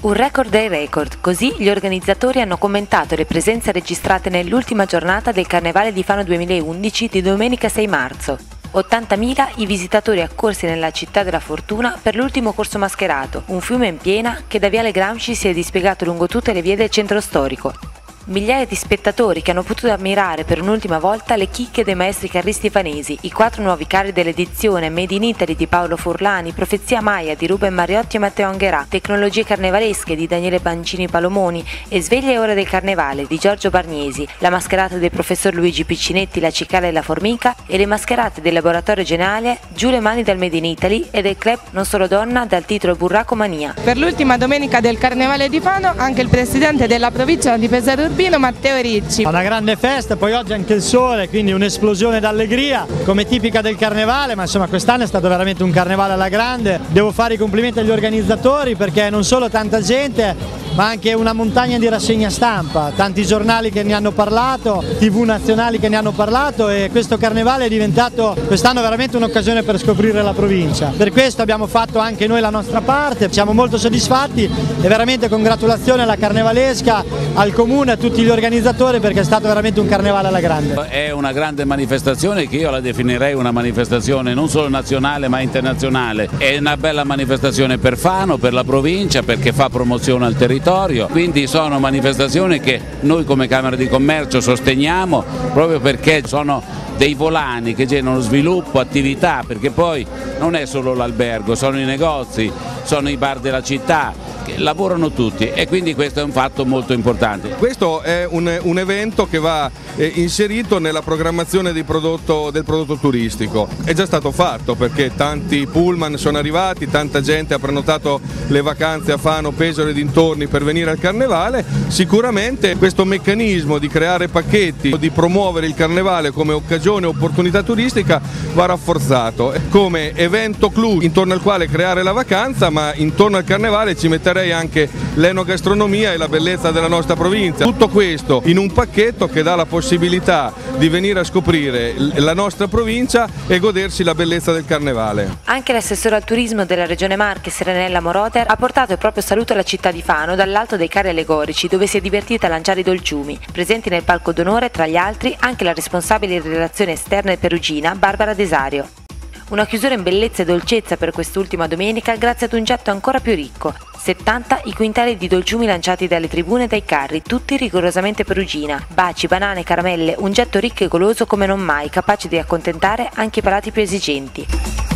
Un record dei record, così gli organizzatori hanno commentato le presenze registrate nell'ultima giornata del Carnevale di Fano 2011 di domenica 6 marzo. 80.000 i visitatori accorsi nella città della fortuna per l'ultimo corso mascherato, un fiume in piena che da Viale Gramsci si è dispiegato lungo tutte le vie del centro storico. Migliaia di spettatori che hanno potuto ammirare per un'ultima volta le chicche dei maestri carristi fanesi, i 4 nuovi carri dell'edizione Made in Italy di Paolo Furlani, Profezia Maya di Ruben Mariotti e Matteo Angherà, Tecnologie carnevalesche di Daniele Pancini Palomoni e Sveglia ore del Carnevale di Giorgio Barniesi, la mascherata del professor Luigi Piccinetti, la cicala e la formica e le mascherate del laboratorio generale Giù le mani dal Made in Italy e del club Non Solo Donna dal titolo Burraco Mania. Per l'ultima domenica del Carnevale di Fano anche il presidente della provincia di Pesaro Matteo Ricci. Una grande festa, poi oggi anche il sole, quindi un'esplosione d'allegria come tipica del carnevale, ma insomma quest'anno è stato veramente un carnevale alla grande. Devo fare i complimenti agli organizzatori perché non solo tanta gente ma anche una montagna di rassegna stampa, tanti giornali che ne hanno parlato, TV nazionali che ne hanno parlato e questo carnevale è diventato quest'anno veramente un'occasione per scoprire la provincia. Per questo abbiamo fatto anche noi la nostra parte, siamo molto soddisfatti e veramente congratulazioni alla Carnevalesca, al Comune, a tutti gli organizzatori perché è stato veramente un carnevale alla grande. È una grande manifestazione che io la definirei una manifestazione non solo nazionale ma internazionale. È una bella manifestazione per Fano, per la provincia, perché fa promozione al territorio, quindi sono manifestazioni che noi come Camera di Commercio sosteniamo proprio perché sono dei volani che generano sviluppo, attività, perché poi non è solo l'albergo, sono i negozi, sono i bar della città, che lavorano tutti e quindi questo è un fatto molto importante. Questo è un evento che va inserito nella programmazione del prodotto turistico. È già stato fatto perché tanti pullman sono arrivati, tanta gente ha prenotato le vacanze a Fano, Pesaro e dintorni per venire al Carnevale. Sicuramente questo meccanismo di creare pacchetti, di promuovere il Carnevale come occasione e opportunità turistica va rafforzato come evento clou intorno al quale creare la vacanza, ma intorno al Carnevale ci metterei anche l'enogastronomia e la bellezza della nostra provincia. Tutto questo in un pacchetto che dà la possibilità di venire a scoprire la nostra provincia e godersi la bellezza del Carnevale. Anche l'assessore al turismo della Regione Marche, Serenella Moroter, ha portato il proprio saluto alla città di Fano dall'alto dei carri allegorici dove si è divertita a lanciare i dolciumi. Presenti nel palco d'onore, tra gli altri, anche la responsabile di relazioni esterne perugina, Barbara Desario. Una chiusura in bellezza e dolcezza per quest'ultima domenica grazie ad un getto ancora più ricco. 70 i quintali di dolciumi lanciati dalle tribune e dai carri, tutti rigorosamente perugina. Baci, banane, caramelle, un getto ricco e goloso come non mai, capace di accontentare anche i palati più esigenti.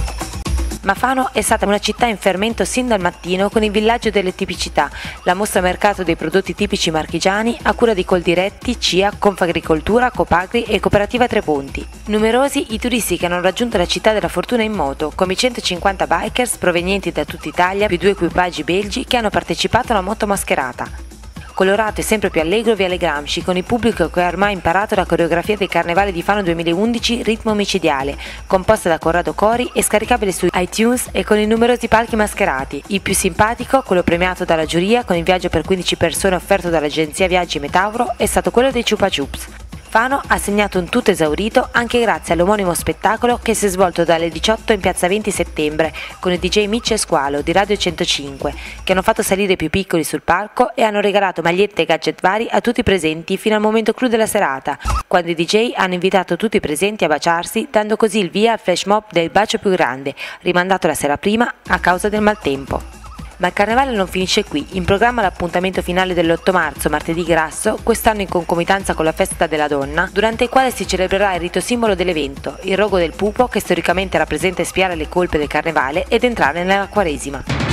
Ma Fano è stata una città in fermento sin dal mattino con il villaggio delle tipicità, la mostra mercato dei prodotti tipici marchigiani a cura di Coldiretti, CIA, Confagricoltura, Copagri e Cooperativa Treponti. Numerosi i turisti che hanno raggiunto la città della fortuna in moto, come i 150 bikers provenienti da tutta Italia più 2 equipaggi belgi che hanno partecipato alla moto mascherata. Colorato e sempre più allegro Viale Gramsci, con il pubblico che ha ormai imparato la coreografia del Carnevale di Fano 2011 Ritmo Micidiale, composta da Corrado Cori e scaricabile su iTunes e con i numerosi palchi mascherati. Il più simpatico, quello premiato dalla giuria con il viaggio per 15 persone offerto dall'agenzia Viaggi Metauro, è stato quello dei Chupa Chups. Fano ha segnato un tutto esaurito anche grazie all'omonimo spettacolo che si è svolto dalle 18 in piazza 20 settembre con i DJ Mitch e Squalo di Radio 105 che hanno fatto salire i più piccoli sul palco e hanno regalato magliette e gadget vari a tutti i presenti fino al momento clou della serata, quando i DJ hanno invitato tutti i presenti a baciarsi, dando così il via al flash mob del bacio più grande, rimandato la sera prima a causa del maltempo. Ma il Carnevale non finisce qui, in programma l'appuntamento finale dell'8 marzo, martedì grasso, quest'anno in concomitanza con la festa della donna, durante il quale si celebrerà il rito simbolo dell'evento, il rogo del pupo che storicamente rappresenta espiare le colpe del Carnevale ed entrare nella Quaresima.